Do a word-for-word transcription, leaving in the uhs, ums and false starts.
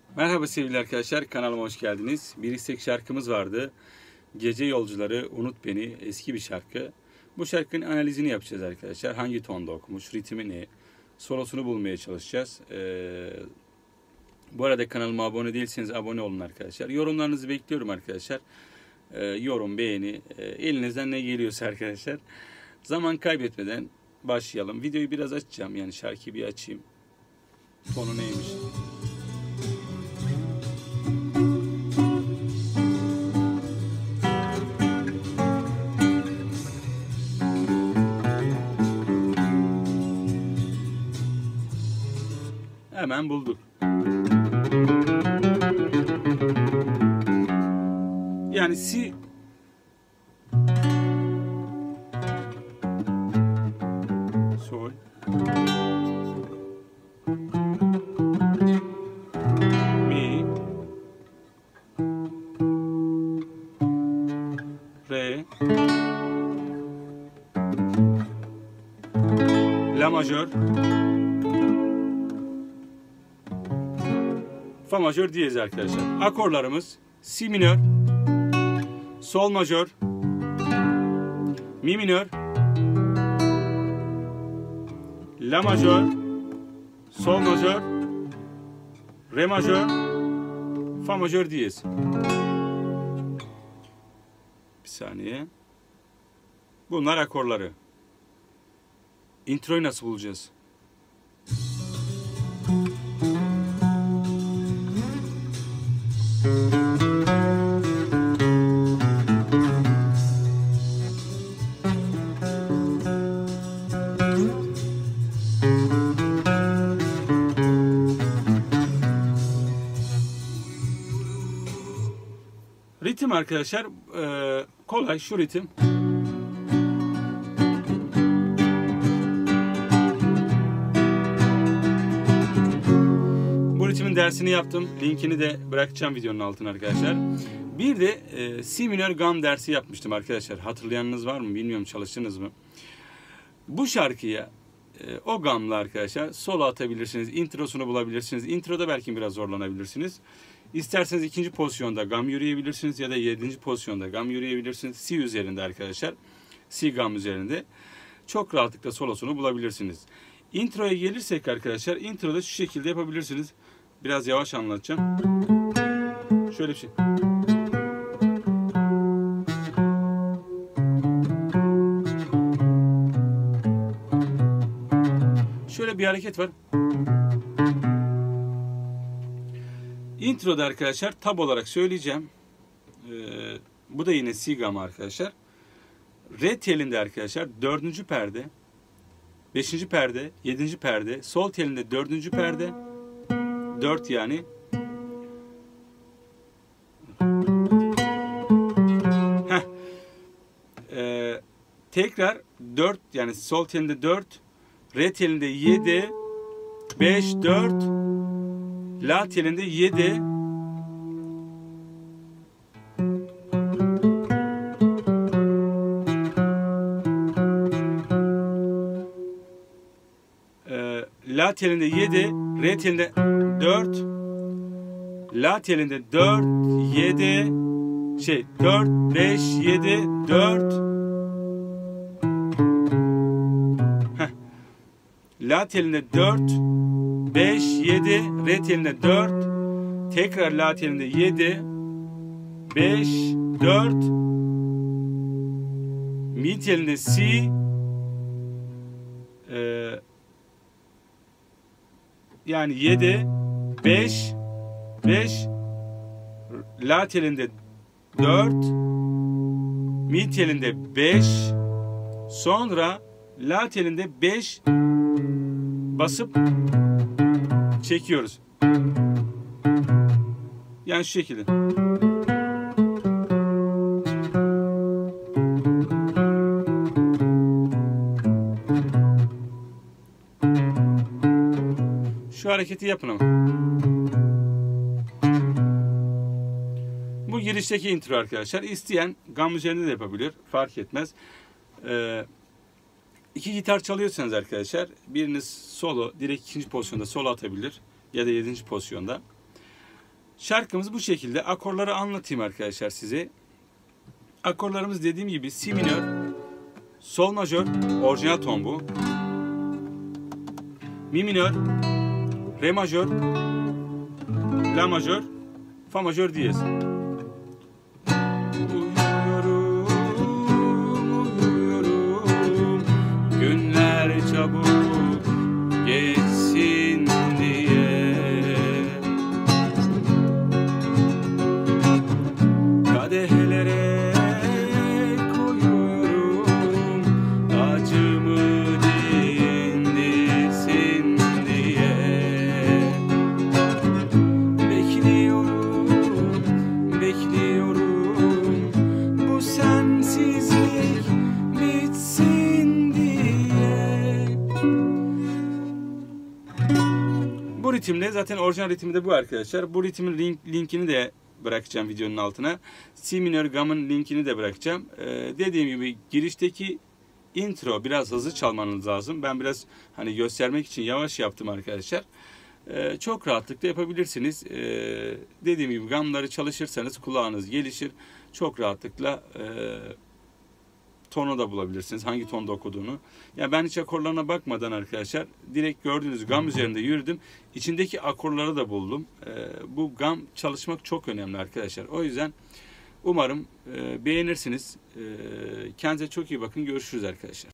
Merhaba sevgili arkadaşlar, kanalıma hoş geldiniz. Bir istek şarkımız vardı. Gece Yolcuları Unut Beni, eski bir şarkı. Bu şarkının analizini yapacağız arkadaşlar. Hangi tonda okumuş, ritmi ne, solosunu bulmaya çalışacağız. Ee, bu arada kanalıma abone değilseniz abone olun arkadaşlar. Yorumlarınızı bekliyorum arkadaşlar. Ee, yorum, beğeni, e, elinizden ne geliyorsa arkadaşlar. Zaman kaybetmeden başlayalım. Videoyu biraz açacağım, yani şarkıyı bir açayım. Tonu neymiş? Hemen bulduk. Yani si sol mi re la majör fa majör diyez arkadaşlar. Akorlarımız si minör, sol majör, mi minör, la majör, sol majör, re majör, fa majör diyez. Bir saniye. Bunlar akorları. Introyu nasıl bulacağız? Ritim arkadaşlar e, kolay, şu ritim. Bu ritimin dersini yaptım. Linkini de bırakacağım videonun altına arkadaşlar. Bir de e, si minör gam dersi yapmıştım arkadaşlar. Hatırlayanınız var mı bilmiyorum, çalıştınız mı? Bu şarkıya e, o gamla arkadaşlar solo atabilirsiniz. Introsunu bulabilirsiniz. Introda belki biraz zorlanabilirsiniz. İsterseniz ikinci pozisyonda gam yürüyebilirsiniz ya da yedinci pozisyonda gam yürüyebilirsiniz. Si üzerinde arkadaşlar. Si gam üzerinde. Çok rahatlıkla solosunu bulabilirsiniz. Introya gelirsek arkadaşlar, introda şu şekilde yapabilirsiniz. Biraz yavaş anlatacağım. Şöyle bir şey. Şöyle bir hareket var. Introda arkadaşlar tab olarak söyleyeceğim. Ee, bu da yine si gam arkadaşlar. Re telinde arkadaşlar dördüncü perde, beşinci perde, yedinci perde, sol telinde dördüncü perde, dört yani. Heh. Ee, tekrar dört, yani sol telinde dört, re telinde yedi, beş, dört, la telinde yedi, ee, la telinde yedi, re telinde dört, la telinde dört, yedi, şey dört, beş, yedi, dört, heh. La telinde dört, beş, yedi, re telinde dört, tekrar la telinde yedi, beş, dört, mi telinde si, e, yani yedi, beş, beş, la telinde dört, mi telinde beş, sonra la telinde beş basıp çekiyoruz. Yani şu şekilde. Şu hareketi yapın ama. Bu girişteki intro arkadaşlar. İsteyen gam üzerinde de yapabilir. Fark etmez. Ee, iki gitar çalıyorsanız arkadaşlar, biriniz solo, direkt ikinci pozisyonda solo atabilir ya da yedinci pozisyonda. Şarkımız bu şekilde. Akorları anlatayım arkadaşlar size. Akorlarımız dediğim gibi si minör, sol majör, orijinal ton bu. Mi minör, re majör, la majör, fa majör diyez. Uyuyorum, uyuyorum, günler çabuk geçsin diye. Kadehlere koyuyorum, acımı dindirsin diye. Bekliyorum, bekliyorum, bu sensizlik bitsin diye. Bu ritimle, zaten orijinal ritmi de bu arkadaşlar. Bu ritmin link, linkini de bırakacağım videonun altına. Si minör gamın linkini de bırakacağım. Ee, dediğim gibi girişteki intro biraz hızlı çalmanız lazım. Ben biraz hani göstermek için yavaş yaptım arkadaşlar. Ee, çok rahatlıkla yapabilirsiniz. Ee, dediğim gibi gamları çalışırsanız kulağınız gelişir. Çok rahatlıkla e, tonu da bulabilirsiniz. Hangi tonda okuduğunu. Yani ben hiç akorlarına bakmadan arkadaşlar direkt gördüğünüz gam üzerinde yürüdüm. İçindeki akorları da buldum. Ee, bu gam çalışmak çok önemli arkadaşlar. O yüzden umarım e, beğenirsiniz. E, kendinize çok iyi bakın. Görüşürüz arkadaşlar.